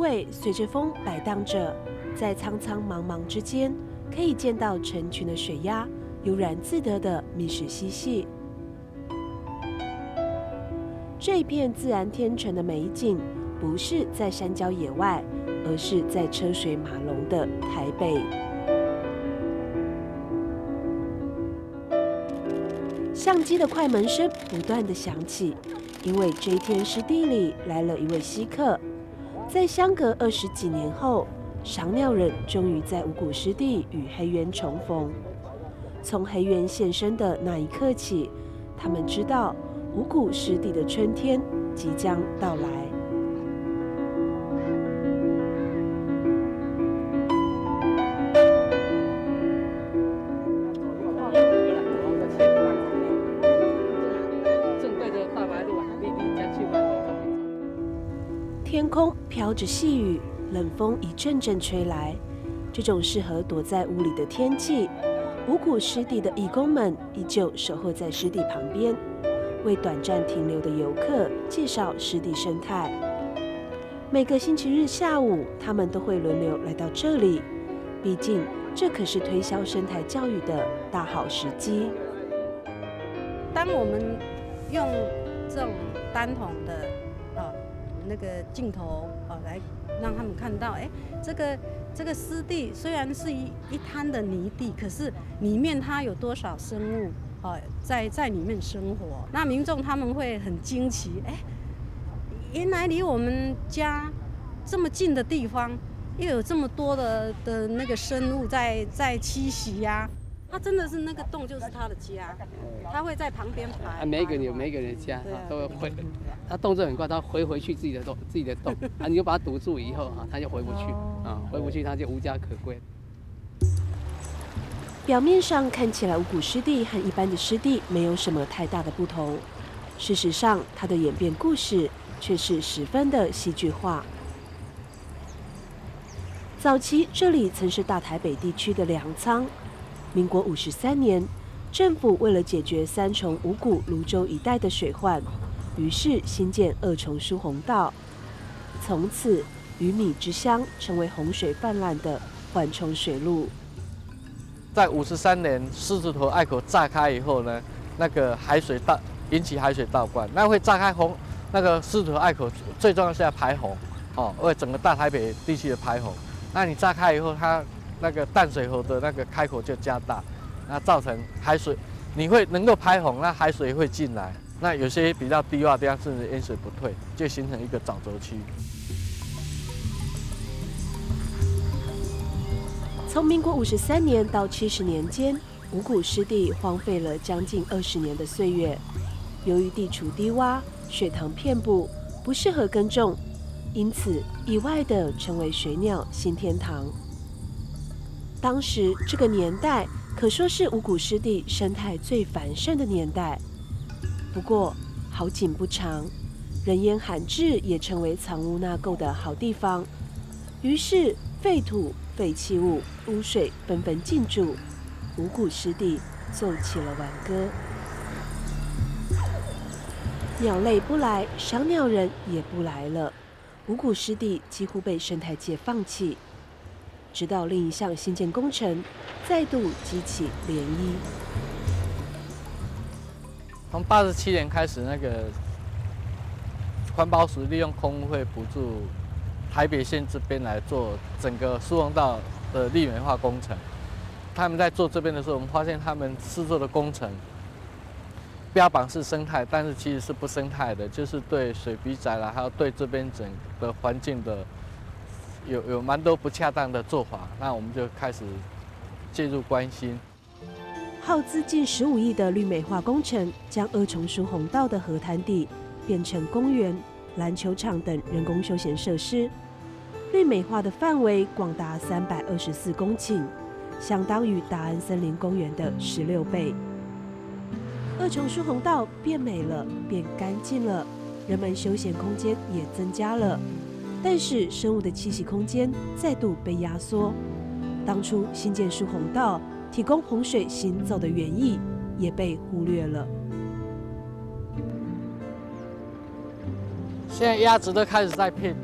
尾随着风摆荡着，在苍苍茫茫之间，可以见到成群的水鸭悠然自得地觅食嬉戏。这一片自然天成的美景，不是在山郊野外，而是在车水马龙的台北。相机的快门声不断地响起，因为这一天湿地里来了一位稀客。在相隔20几年后，赏鸟人终于在五股湿地与黑鸢重逢。从黑鸢现身的那一刻起，他们知道五股湿地的春天即将到来。天空飘着细雨，冷风一阵阵吹来。这种适合躲在屋里的天气，五股湿地的义工们依旧守候在湿地旁边，为短暂停留的游客介绍湿地生态。每个星期日下午，他们都会轮流来到这里，毕竟这可是推销生态教育的大好时机。 当我们用这种单筒的那个镜头来让他们看到，这个湿地虽然是一滩的泥地，可是里面它有多少生物在里面生活。那民众他们会很惊奇，原来离我们家这么近的地方，又有这么多的那个生物在栖息呀。它真的是那个洞就是它的家，它会在旁边爬。 每个人有每个人的家，都会回。它动作很快，它回去自己的洞你就把它堵住以后它就回不去回不去它就无家可归。 表面上看起来五股湿地和一般的湿地没有什么太大的不同，事实上它的演变故事却是十分的戏剧化。早期这里曾是大台北地区的粮仓。民国53年，政府为了解决三重、五股、泸州一带的水患，于是新建二重疏洪道。从此，鱼米之乡成为洪水泛滥的缓冲水路。 在53年狮子头隘口炸开以后呢，那个海水引起海水倒灌，那会炸开那个狮子头隘口最重要是要排洪为整个大台北地区的排洪。那你炸开以后，它那个淡水河的那个开口就加大，那造成海水你会能够排洪，那海水会进来。那有些比较低洼的地方甚至淹水不退，就形成一个沼泽区。 从民国53年到70年间，五股湿地荒废了将近20年的岁月。由于地处低洼，水塘遍布，不适合耕种，因此意外地成为水鸟新天堂。当时这个年代可说是五股湿地生态最繁盛的年代。不过好景不长，人烟罕至也成为藏污纳垢的好地方。于是废土、废弃物、污水纷纷进驻，五股湿地奏起了挽歌。鸟类不来，赏鸟人也不来了，五股湿地几乎被生态界放弃。直到另一项新建工程再度激起涟漪。 从87年开始，那个环保署利用空污会补助台北县这边来做整个疏洪道的绿美化工程。他们在做这边的时候，我们发现他们施作的工程标榜是生态，但是其实是不生态的，就是对水笔仔啦，还有对这边整个环境的。有蛮多不恰当的做法，那我们就开始介入关心。 耗资近15亿的绿美化工程，将二重疏洪道的河滩地变成公园、篮球场等人工休闲设施。绿美化的范围广达324公顷，相当于大安森林公园的16倍。二重疏洪道变美了，变干净了，人们休闲空间也增加了。但是生物的栖息空间再度被压缩，当初新建疏洪道提供洪水行走的原意也被忽略了。 现在鸭子都开始在配对，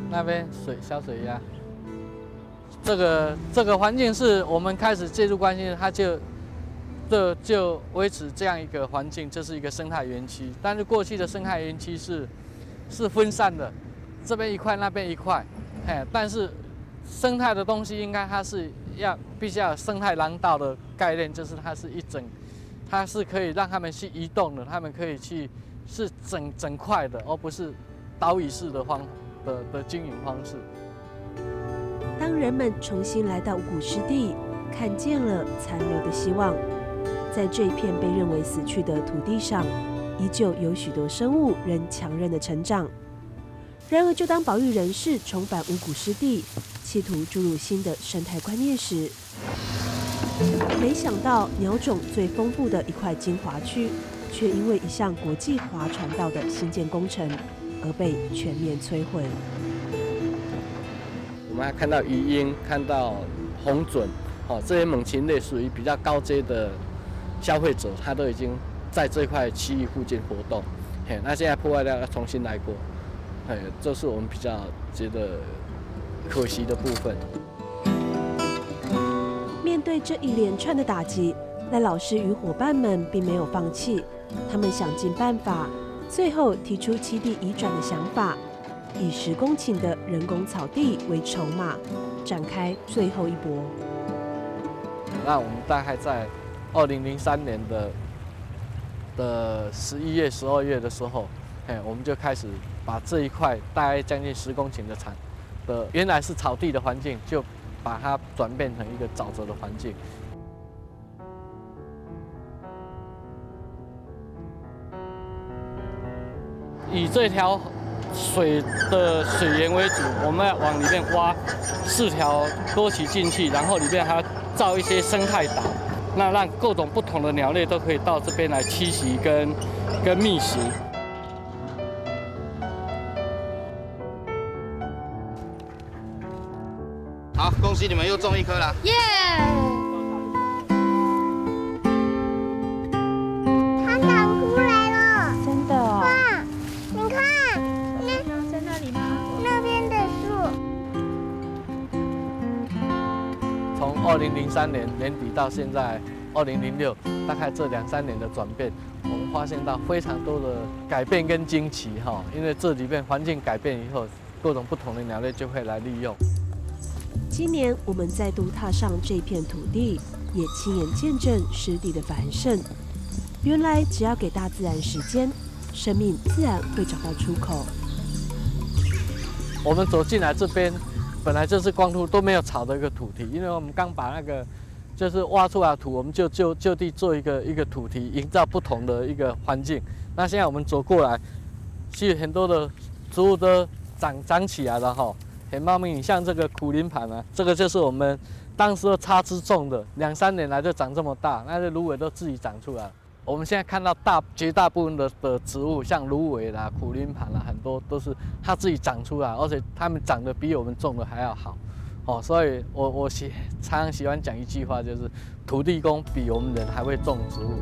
那边小水鸭。这个环境是我们开始介入关心，它就维持这样一个环境，这是一个生态园区。但是过去的生态园区是分散的，这边一块，那边一块，但是生态的东西应该它是必须要有生态廊道的概念，就是它是可以让他们去移动的，他们可以去是整块的，而不是岛屿式的经营方式。 当人们重新来到五股湿地，看见了残留的希望，在这一片被认为死去的土地上，依旧有许多生物仍强韧的成长。然而，就当保育人士重返五股湿地，企图注入新的生态观念时，没想到鸟种最丰富的一块精华区，却因为一项国际划船道的新建工程而被全面摧毁。 我们还看到鱼鹰，看到红隼，这些猛禽类属于比较高阶的消费者，他都已经在这块区域附近活动。那现在破坏掉要重新来过，这是我们比较觉得可惜的部分。 面对这一连串的打击，赖老师与伙伴们并没有放弃，他们想尽办法，最后提出栖地移转的想法。以10公顷的人工草地为筹码，展开最后一搏。 那我们大概在2003年的11月、12月的时候，我们就开始把这一块大概将近10公顷的原来是草地的环境，就把它转变成一个沼泽的环境。以这条水的水源为主，我们要往里面挖4条沟渠进去，然后里面还要造一些生态岛，那让各种不同的鸟类都可以到这边来栖息跟觅食。 好，恭喜你们又种1颗了！耶！ 它长出来了， 真的哦！ 哇，你看， 在那里吗？ 那边的树。 从2003年年底到现在2006，大概这2、3年的转变，我们发现到非常多的改变跟惊奇哈，因为这里面环境改变以后，各种不同的鸟类就会来利用。 今年我们再度踏上这片土地，也亲眼见证湿地的繁盛。原来只要给大自然时间，生命自然会找到出口。 我们走进来这边，本来就是光秃都没有草的一个土地，因为我们刚把那个就是挖出来的土，我们就地做一个土地，营造不同的一个环境。那现在我们走过来，其实很多的植物都长起来了哈。很茂密，像这个苦苓盘啊，这个就是我们当时插枝种的，2、3年来就长这么大，那些芦苇都自己长出来。我们现在看到绝大部分的植物，像芦苇啦、苦苓盘啦，很多都是它自己长出来，而且它们长得比我们种的还要好。所以我常常喜欢讲一句话，就是土地公比我们人还会种植物。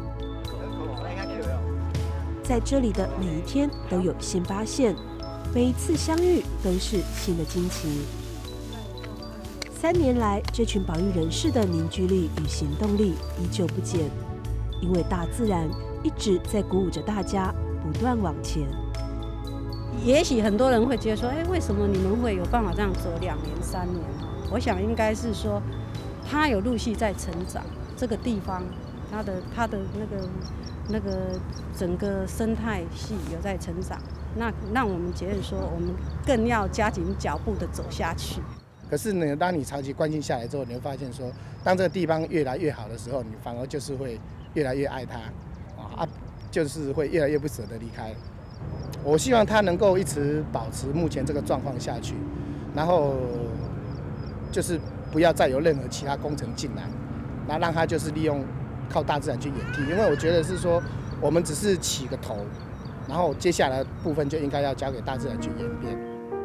在这里的每一天都有新发现。每一次相遇都是新的惊奇。3年来，这群保育人士的凝聚力与行动力依旧不减，因为大自然一直在鼓舞着大家不断往前。 也许很多人会觉得说，为什么你们会有办法这样走2年、3年？我想应该是说，它有陆续在成长，这个地方它的那个整个生态系有在成长。那让我们觉得说，我们更要加紧脚步的走下去。 可是呢，当你长期关心下来之后，你会发现说，当这个地方越来越好的时候，你反而就是会越来越爱它，就是会越来越不舍得离开。我希望它能够一直保持目前这个状况下去，然后就是不要再有任何其他工程进来，然后让它就是利用靠大自然去演替。因为我觉得是说，我们只是起个头。然后接下来的部分就应该要交给大自然去演变。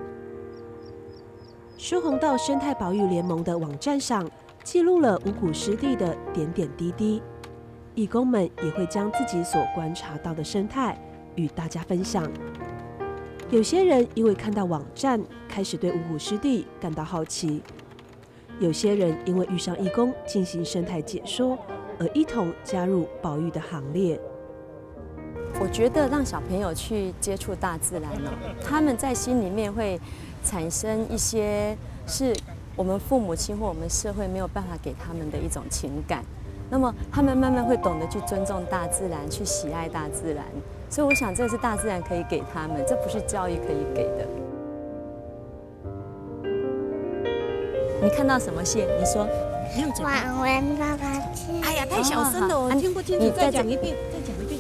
疏洪道生态保育联盟的网站上记录了五股湿地的点点滴滴，义工们也会将自己所观察到的生态与大家分享。 有些人因为看到网站，开始对五股湿地感到好奇；有些人因为遇上义工进行生态解说，而一同加入保育的行列。 我觉得让小朋友去接触大自然他们在心里面会产生一些是我们父母亲或我们社会没有办法给他们的一种情感。那么他们慢慢会懂得去尊重大自然，去喜爱大自然。所以我想，这是大自然可以给他们，这不是教育可以给的。你看到什么蟹？你说。 晚安，爸爸去。 哎呀，太小声了，我听不清楚，再讲一遍，再讲一遍。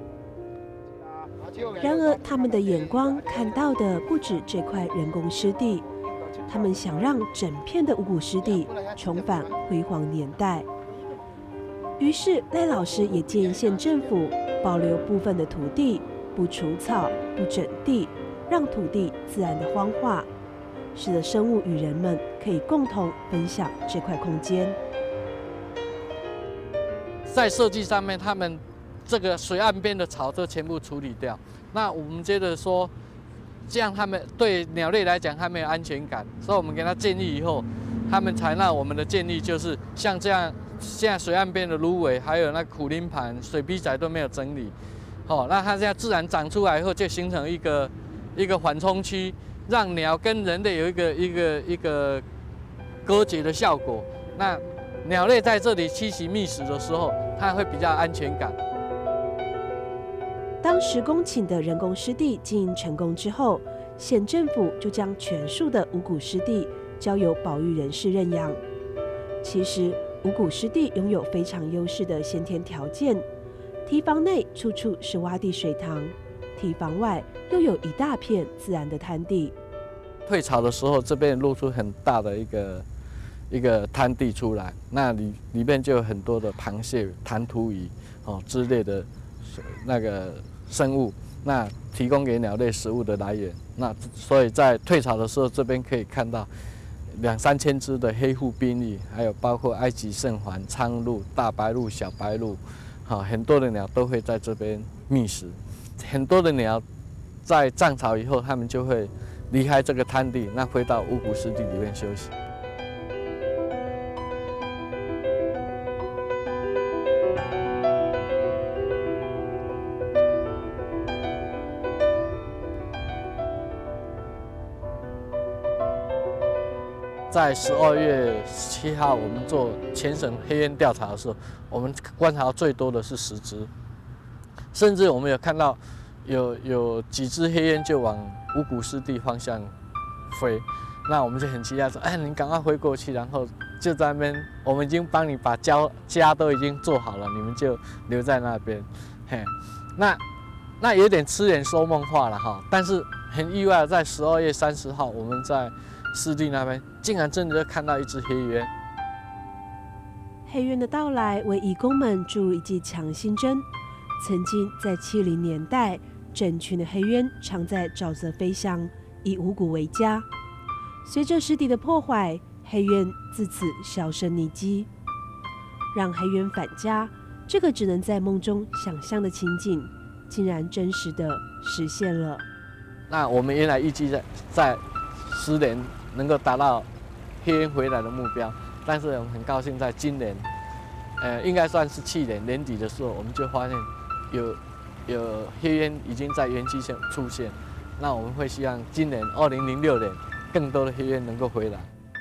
然而，他们的眼光看到的不止这块人工湿地，他们想让整片的五股湿地重返辉煌年代。于是，赖老师也建议县政府保留部分的土地，不除草、不整地，让土地自然的荒化，使得生物与人们可以共同分享这块空间。 在设计上面，他们这个水岸边的草都全部处理掉。那我们觉得说，这样他们对鸟类来讲，他没有安全感，所以我们给他建议以后，他们采纳我们的建议，就是像这样，现在水岸边的芦苇，还有那苦苓盘、水笔仔都没有整理，那它现在自然长出来以后，就形成一个缓冲区，让鸟跟人类有一个隔绝的效果。那鸟类在这里栖息觅食的时候，它会比较安全感。 当10公顷的人工湿地经营成功之后，县政府就将全数的五股湿地交由保育人士认养。其实，五股湿地拥有非常优势的先天条件，堤防内处处是洼地水塘，堤防外又有一大片自然的滩地。 退潮的时候，这边露出很大的一个滩地出来，那里面就有很多的螃蟹、弹涂鱼之类的那个生物，那提供给鸟类食物的来源。那所以在退潮的时候，这边可以看到2、3千只的黑腹滨鹬，还有包括埃及圣环、苍鹭、大白鹭、小白鹭，很多的鸟都会在这边觅食。很多的鸟在涨潮以后，它们就会离开这个滩地，那回到五股湿地里面休息。在12月7号，我们做全省黑鸢调查的时候，我们观察到最多的是10只，甚至我们有看到有几只黑鸢就往五股湿地方向飞，那我们就很期待说，哎，你赶快飞过去，然后就在那边，我们已经帮你把家都已经做好了，你们就留在那边，嘿，那有点痴人说梦话了哈，但是很意外，在12月30号，我们在湿地那边竟然真的看到一只黑鸢。 黑鸢的到来为义工们注入一剂强心针。曾经在70年代，整群的黑鸢常在沼泽飞翔，以五股为家。随着湿地的破坏，黑鸢自此销声匿迹。让黑鸢返家，这个只能在梦中想象的情景，竟然真实的实现了。 那我们原来预计在10年能够达到黑鸢回来的目标，但是我们很高兴，在今年，应该算是去年年底的时候，我们就发现有黑鸢已经在园区出现。那我们会希望今年2006年，更多的黑鸢能够回来。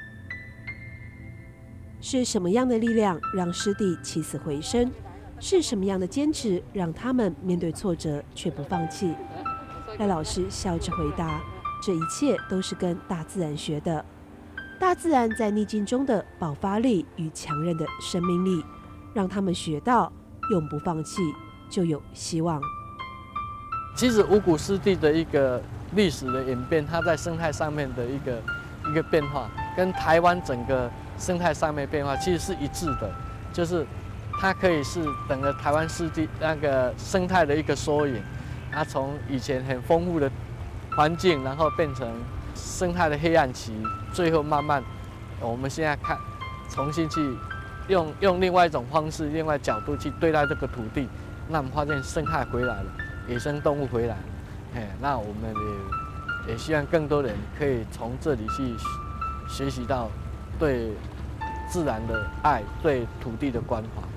是什么样的力量让湿地起死回生？是什么样的坚持让他们面对挫折却不放弃？赖老师笑着回答：这一切都是跟大自然学的。大自然在逆境中的爆发力与强韧的生命力，让他们学到永不放弃，就有希望。 其实五股湿地的一个历史的演变，它在生态上面的一个变化，跟台湾整个生态上面变化其实是一致的，就是它可以是整个台湾湿地那个生态的一个缩影。它从以前很丰富的环境，然后变成生态的黑暗期，最后慢慢，我们现在看，重新去用另外一种方式、另外角度去对待这个土地，那我们发现生态回来了，野生动物回来了，那我们也也希望更多人可以从这里去学习到对自然的爱、对土地的关怀。